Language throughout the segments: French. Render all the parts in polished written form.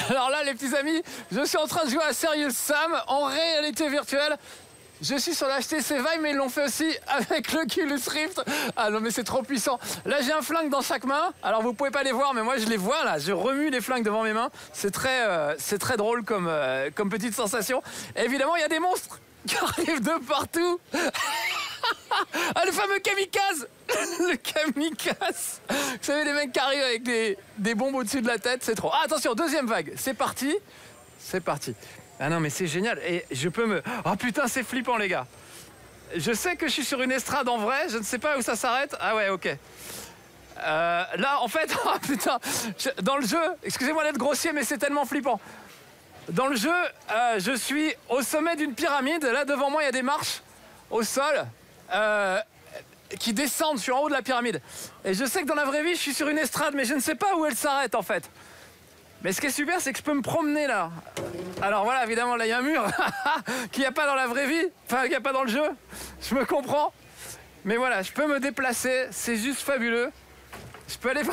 Alors là, les petits amis, je suis en train de jouer à Serious Sam en réalité virtuelle. Je suis sur la HTC Vive, mais ils l'ont fait aussi avec l'Oculus Rift. Ah non, mais c'est trop puissant. Là, j'ai un flingue dans chaque main. Alors, vous pouvez pas les voir, mais moi, je les vois là. Je remue les flingues devant mes mains. C'est très drôle comme petite sensation. Et évidemment, il y a des monstres qui arrivent de partout. Ah, le fameux kamikaze. Le kamikaze. Vous savez, les mecs qui arrivent avec des bombes au-dessus de la tête, c'est trop. Ah, attention, deuxième vague. C'est parti. C'est parti. Ah non, mais c'est génial. Et je peux me... Oh putain, c'est flippant, les gars. Je sais que je suis sur une estrade en vrai. Je ne sais pas où ça s'arrête. Ah ouais, ok. Là, en fait... Oh putain. Dans le jeu... Excusez-moi d'être grossier, mais c'est tellement flippant. Dans le jeu, je suis au sommet d'une pyramide. Là, devant moi, il y a des marches au sol qui descendent. Je suis en haut de la pyramide. Et je sais que dans la vraie vie, je suis sur une estrade, mais je ne sais pas où elle s'arrête, en fait. Mais ce qui est super, c'est que je peux me promener là. Alors voilà, évidemment, là, il y a un mur qu'il n'y a pas dans la vraie vie, enfin, qu'il n'y a pas dans le jeu. Je me comprends. Mais voilà, je peux me déplacer, c'est juste fabuleux. Je peux aller...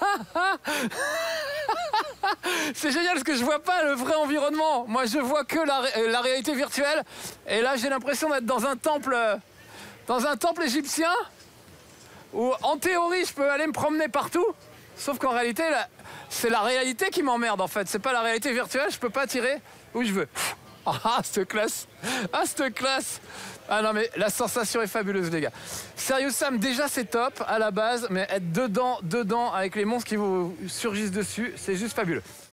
C'est génial parce que je vois pas le vrai environnement. Moi, je vois que la réalité virtuelle. Et là, j'ai l'impression d'être dans un temple égyptien où, en théorie, je peux aller me promener partout. Sauf qu'en réalité, c'est la réalité qui m'emmerde en fait. C'est pas la réalité virtuelle, je peux pas tirer où je veux. Ah, cette classe. Ah, cette classe. Ah non, mais la sensation est fabuleuse, les gars. Serious Sam, déjà c'est top à la base, mais être dedans avec les monstres qui vous surgissent dessus, c'est juste fabuleux.